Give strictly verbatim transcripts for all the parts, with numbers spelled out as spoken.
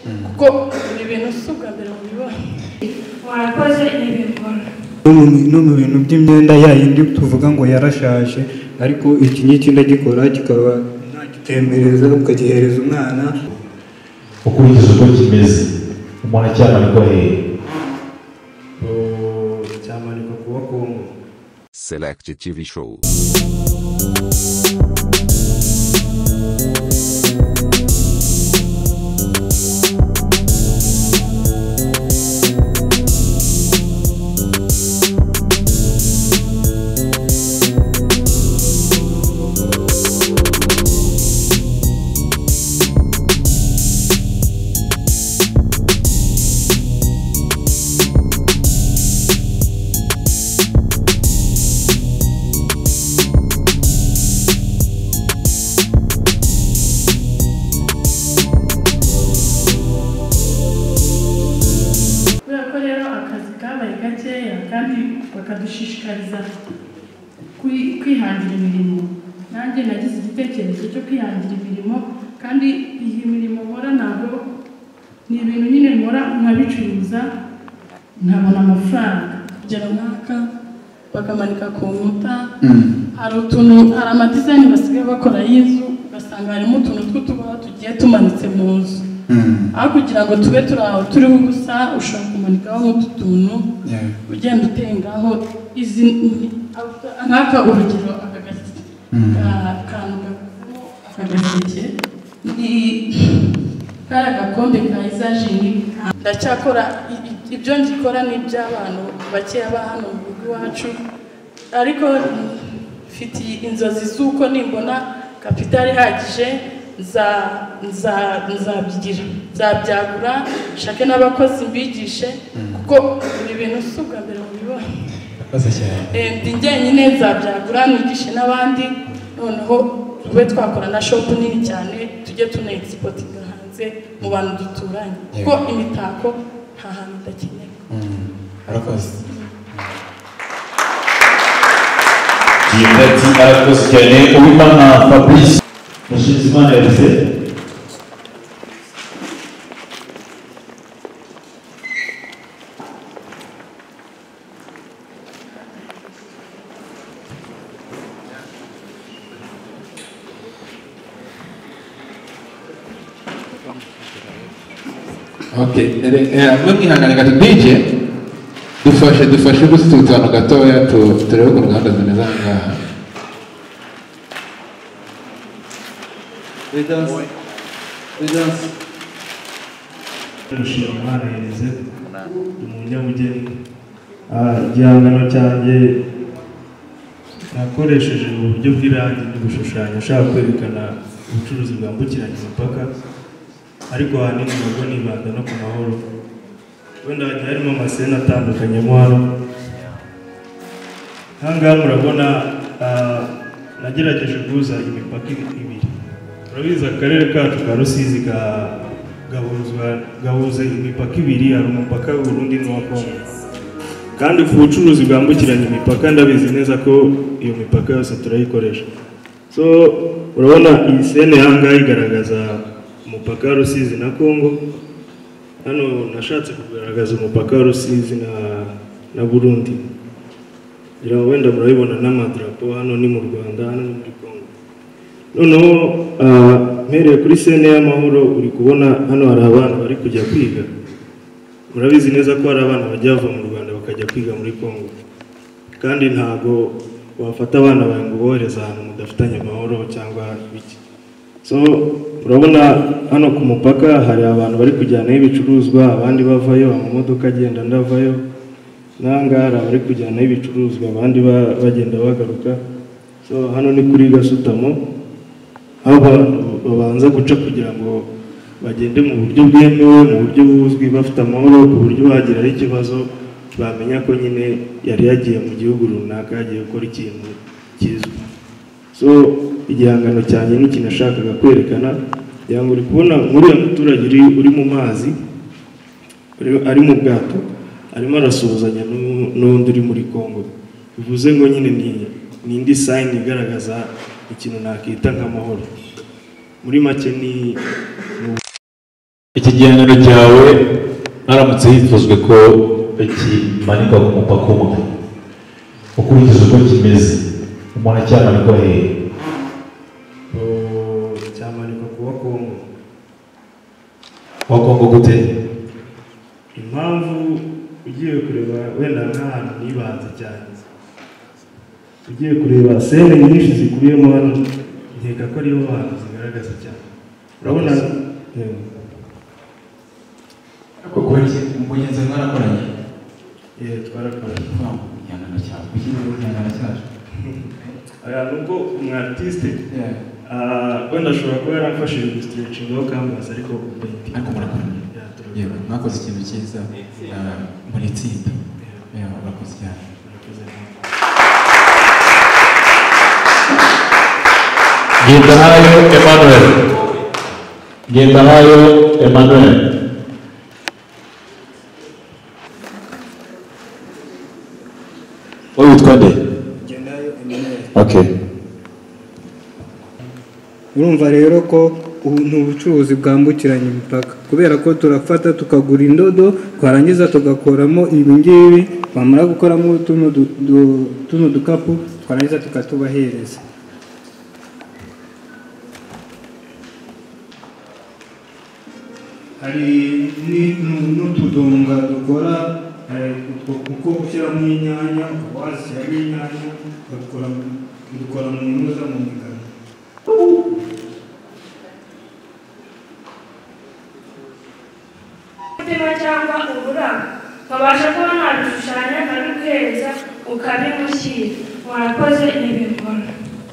kuko ibi bintu subwa mbere mu bibona warakoze n'ibikora no mu bintu by'imyenda yayindi tuvuga ngo yarashaje ariko iki ngiki ndagikora kikaba nagitemereza ukagihereza umwana ukurikije uko kimeze umuntu cyamanikwa hehe cyamanikwa kuba Kongo Select T V Show. bakadushishikariza kwihangira imirimo. Nanjye nagize igitekerezo cyo kwihangira imirimo, kandi iyi mirimo nkora ntabwo ni ibintu nyine nkora nkabicuruza nkabona amafaranga. Kugera mwaka bakamanika ku nkuta, hari utuntu hari amadizayini basigaye bakora y'inzu, ugasanga harimo utuntu tw'utubaho tugiye tumanitse mu nzu. Aho kugira ngo tube turaho turiho ubusa, ushobora kumanikaho nk'utu tuntu ugenda utengaho izi nk'aka urugero akagaseke kantu akagaseke ni kari agakombe ka izajini. Ndacyakora ibyo ngikora ni iby'abantu bakeya ba hano mu rugo iwacu, ariko mfite inzozi z'uko nimbona kapitali ihagije nzabyigira, nzabyagura, nshake n'abakozi mbigishe, kuko ibi bintu si ubwa mbere mubibona. Ndi njyenyine nzabyagura nigishe n'abandi, noneho tube twakora na shopu nini cyane, tujye tuna exportinga hanze mu bantu duturanye, kuko imitako nta hantu idakenewe. Arakoze. Yitati arakoze cyane. Uwimana Fabrice Mushimizimana yavuze okay, eh mwe mwihangane gato dije dufashe dufashe gusutana gatoya turebe ko gahunda zimeze ngaha. Vedas Vedas Rushimana Elize umunyabugeni. Igihangano cyanjye nakoresheje uburyo bw'irangi n'ibishushanyo nshaka kwerekana ubucuruzi bwambukiranya imipaka, ariko ahanini nubwo nibanda no ku mahoro. Wenda hagiye harimo amasena atandukanye mo hano. Ahangaha murabona nagerageje guhuza imipaka ibiri. Urabizi akarere kacu ka Rusizi gahuza imipaka ibiri, hari umupaka w'u Burundi n'uwa Kongo, kandi ku bucuruzi bwambukiranya imipaka ndabizi neza ko iyo mipaka yose turayikoresha. So urabona iyi sene ahangaha igaragaza umupaka wa Rusizi na Kongo. Hano nashatse kugaragaza umupaka wa Rusizi na na Burundi. Gira wenda murabibona n'amadrapo, hano ni mu Rwanda, hano ni muri Kongo. Noneho mpereye kuri sene y'amahoro, uri kubona hano hari abana bari kujya kwiga. Murabizi neza ko hari abana bajya bava mu Rwanda bakajya kwiga muri Kongo, kandi ntago wafata abana bawe ngo bohereza ahantu mudafitanye amahoro cyangwa biki. So urabona hano ku mupaka hari abantu bari kujyana ibicuruzwa, abandi bavayo, amamodoka agenda ndavayo, nangara bari kujyana ibicuruzwa, abandi bagenda bagaruka. So hano ni kuri Gasutamo, aho babanza guca kugira ngo bagende mu buryo bwemewe, mu buryo buzwi, bafite amahoro, ku buryo bagira ikibazo bamenya ko nyine yari yagiye mu gihugu runaka yagiye gukora ikintu kizwi. So igihangano cyane n'ikintu nashakaga kwerekana, yango uri kubona muri uyu muturage uri mu mazi, ari mu bwato, arimo arasuhuzanya n'undi uri muri Kongo. Bivuze ngo nyine ni ni indi sign igaragaza ikintu nakita nk'amahoro. Muri make ni iki gihangano cyawe haramutse hifuzwe ko kimanikwa ku mupaka umwe ukurikije uko kimeze umuntu acyamanikwa hehe? cyamanikwa ku wa Kongo. Wa Kongo gute? Impamvu ugiye kureba wenda nk'ahantu nibanze cyane, ugiye kureba sene nyinshi zikubiyemo hano, nkeka ko ariho hantu zigaragaza cyane. Urabona koko iki umugenzi mwarakoranye? eh twarakoranye. Igihangano cyawe ukiri igihangano cyacu aya nuko umu-artiste wenda ashobora kuba yaramfashije gustretchingaho canvas ariko ariko murakoranye. Yewe mwakoze ikintu cyiza muri itsinda. Yewe murakoze cyane. Ngendahayo Emmanuel. Ngendahayo Emmanuel. Wowe witwa nde? Ngendahayo Emmanuel. Okay. Urumva rero ko ubu ni ubucuruzi bwambukiranya imipaka kubera ko turafata tukagura indodo twarangiza tugakoramo ibi ngibi bamara gukoramo tuno tuno dukapu twarangiza tukatubahereza. Hari n'utudonga dukora kuko ushyiramo inyanya washyiramo inyanya dukora mu ntuza mu migano. cyangwa ubura nkabasha kuba nabishushanya nkabiguhereza ukabimushyira. Warakoze n'ibikora.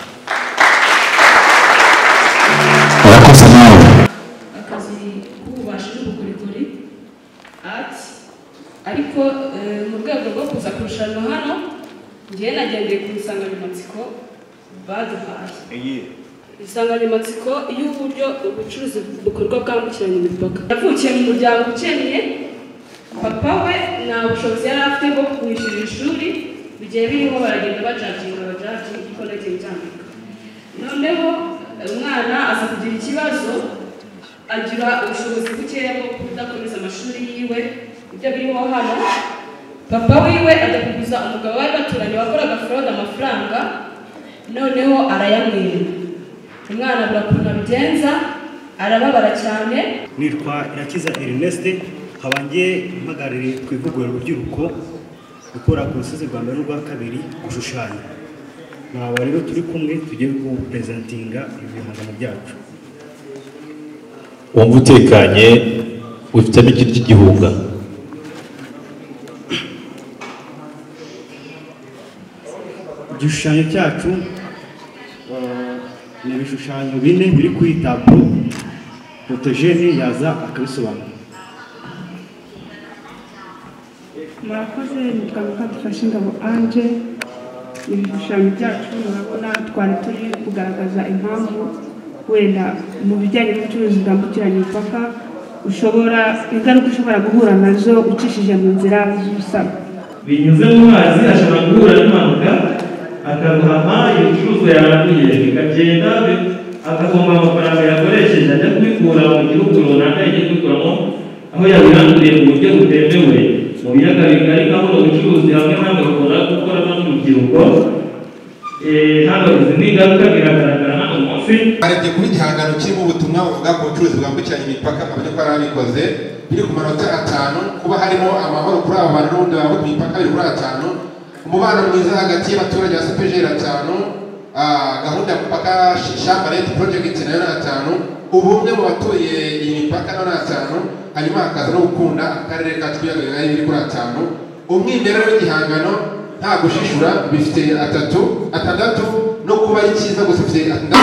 Warakoze nawe. Akazi k'ububasha n'ubukorikori art ariko mu rwego rwo kuza kurushanwa hano ngiye nagendeye ku nsanganyamatsiko baduhaye. Insanganyamatsiko y'uburyo ubucuruzi bukorwa bwambukiranya imipaka. Yavukiye mu muryango ukennye, papa we nta bushobozi yari afite bwo kumwishyurira ishuri, bigiye birimo baragenda bajaginga abajaji kuko nagiye byandika. Noneho umwana aza kugira ikibazo, agira ubushobozi bukeya bwo kudakomeza amashuri yiwe, ibyo birimo hano. Papa wiwe ajya kuguza umugabo wari baturanye wakoraga fraude amafaranga, noneho arayamwira. Umwana burakuntu abigenza arababara cyane. Nitwa Irakiza Ernest, habangiye mpagarariye ku ivugurura urubyiruko gukora ku rusizi rwa mbere n'urwa kabiri gushushanya. Naba rero turi kumwe tugiye gupresentinga ibihangano byacu. Wumva utekanye ufitemo igiti cy'igihunga. Igishushanyo cyacu ni ibishushanyo bine biri kuri tablo, photogene yaza akabisobanura. Murakoze, nitwa Mukadufasha Ingabo Ange. Ibishushanyo byacu murabona twari turi kugaragaza impamvu wenda mu bijyanye n'ubucuruzi bwambukiranya imipaka ushobora ingaruka ushobora guhura nazo ucishije mu nzira z'ubusaba. Binyuze mu mazi ashobora guhura n'impanuka akaruhama, ibicuruzwa yaranduye bikagenda akagomba amafaranga yakoresheje ajya kubikura mu gihugu runaka yagiye kubikuramo aho yabiranduriye mu buryo butemewe mu biyaga bigari aho ubucuruzi hamwe hamwe bakunda gukoramo n'urubyiruko. Hano izi ni ingaruka biragaragara hano munsi. Arebye kuri igihangano kirimo ubutumwa buvuga ku bucuruzi bwambukiranya imipaka abanye ko arabikoze biri ku manota atanu, kuba harimo amahoro kuri abo bantu n'ubundi baba ku mipaka biri kuri atanu, umubano mwiza hagati y'abaturage ba C P G atanu, gahunda ya mupaka Chamberlain project nayo ni atanu, ubumwe mu batuye iyi mipaka nayo ni atanu, hanyuma hakaza no gukunda akarere kacu k'ibiyaga biri kuri atanu. Umwimerere w'igihangano nta gushishura bifite atatu atandatu, no kuba ari cyiza gusa bifite atandatu.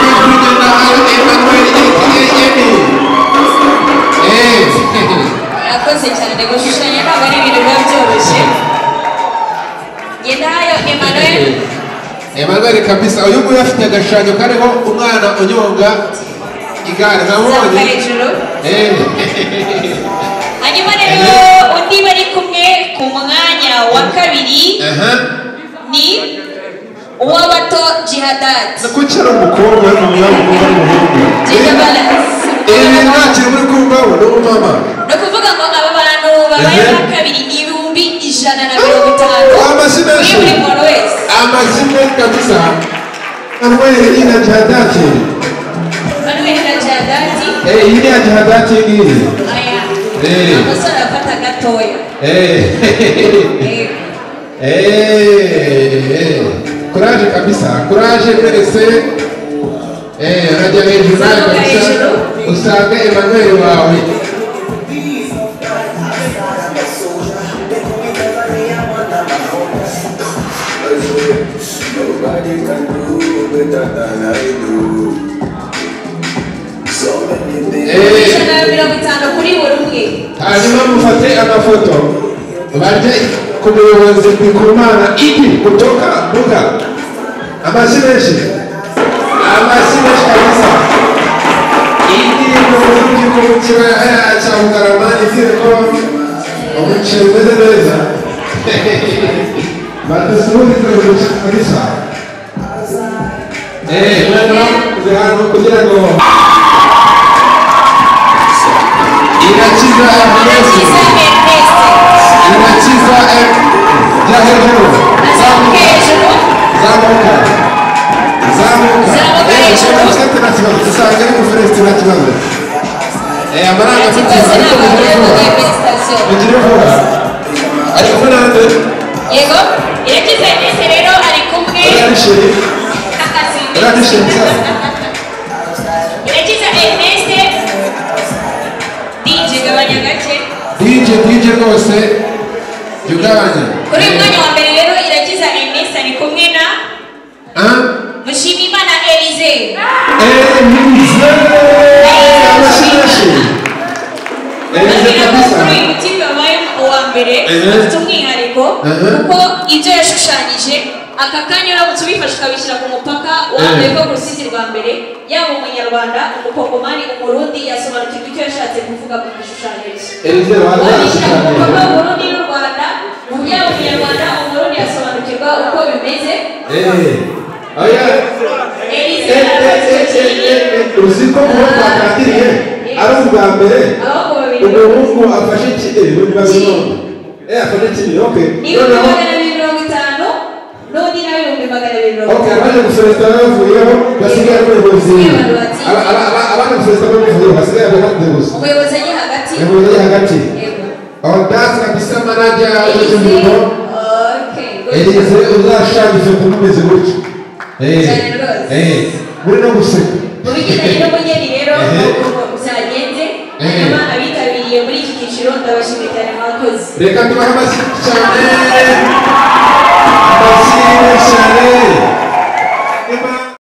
Yakoze cyane gushushanya ntabwo ari ibintu biba byoroshye. Ngendahayo Emmanuel. Emmanuel kabisa, uyu nguyu afite agashushanyo kariho umwana unyonga igare nabonye hejuru. Hanyuma rero undi bari kumwe ku mwanya wa kabiri ni uw'abato Jihadat. Nakucyara umukobwa n'umwana w'umuhungu. Jihadat. ibi ntacyo muri kumvaho ni umumama ni ukuvuga ngo aba bantu babaye ba kabiri ibihumbi ijana na mirongo itanu amashyi menshi kuri buri muntu wese amashyi menshi kabisa Manuel ina jihadati Manuel ina jihadati eh iyi ni jihadati ngiri aya eh amasore afata gatoya eh eh courage kabisa courage mwese eh rajya hejuru kabisa usanga Emmanuel wawe Nobody can do better than I do. So many things. ijana na mirongo itanu kuri buri umwe hanyuma mufate amafoto baje ku muyobozi Ndikumana Idi kutoka Buga amashyi menshi amashyi menshi kabisa Idi umuyobozi ku kibaya cya Bugarama izere ko umuceri umeze neza badusubire kurusha kabisa eh mwana hano kugira ngo inachiza inachiza inachiza ya hejuru zamuka hejuru zamuka zamuka zamuka hejuru usate na kibazo usanga ari muferesti na kibazo eh amaranga afite ariko mugire vuba ariko nande yego irakiza ese rero ari kumwe arishiri arishiri irakiza Ernest D J gabanya gace D J D J rwose jugabanya kuri uyu mwanya wa mbere rero irakiza Ernest ari kumwe na ah Mushimimana Elize Elize amashyi Elize kabisa kuri uyu mutipe wabaye uwa mbere afite umwihariko kuko ibyo yashushanyije aka kanya uramutse ubifashe ukabishyira ku mupaka wambaye ko ku rusizi rwa mbere yaba umunyarwanda umukongomani umurundi yasobanukirwa icyo yashatse kuvuga mu gishushanyo cye wabishyira ku mupaka w'uburundi n'u Rwanda yaba umunyarwanda umurundi yasobanukirwa uko bimeze uzi ko uwo twakatiriye ari ubwa mbere umuhungu afashe ikideri muri babiri eh afashe ikideri okay ibihumbi magana abiri mirongo itanu n'undi nawe ibihumbi magana abiri mirongo itanu okay abaje gusoreza bavuyeho basigaye ari umuyobozi abana gusoreza bavuyeho basigaye ari umuyobozi umuyobozi ari hagati umuyobozi ari hagati aho dasi kabisa manager w'umurimo Elize uzashakisha kumumeze gutyo eh eh muri no guseka mubigendanye n'umugeni rero uzagenze hanyuma abitabiriye muri iki cyiciro ndabashimiye cyane mwakoze reka tubahe amashyi cyane